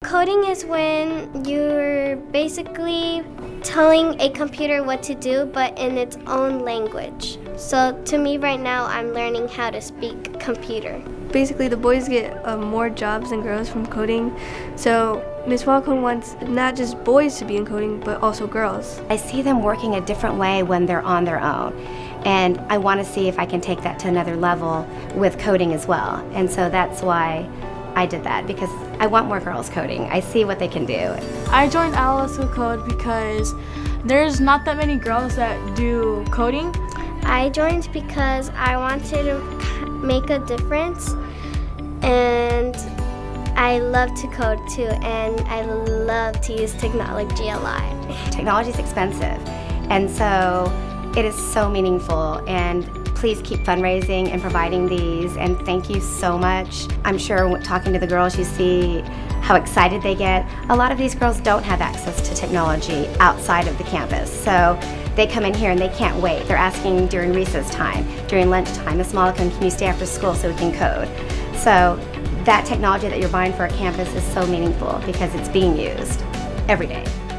Coding is when you're basically telling a computer what to do, but in its own language. So to me right now, I'm learning how to speak computer. Basically, the boys get more jobs than girls from coding. So Ms. Falcone wants not just boys to be in coding, but also girls. I see them working a different way when they're on their own. And I want to see if I can take that to another level with coding as well. And so that's why I did that, because I want more girls coding. I see what they can do. I joined Alaska Code because there's not that many girls that do coding. I joined because I wanted to make a difference, and I love to code too, and I love to use technology a lot. Technology is expensive, and so it is so meaningful, and please keep fundraising and providing these, and thank you so much. I'm sure talking to the girls, you see how excited they get. A lot of these girls don't have access to technology outside of the campus, so they come in here and they can't wait. They're asking during recess time, during lunchtime, Miss Mollekhan, can you stay after school so we can code? So that technology that you're buying for a campus is so meaningful because it's being used every day.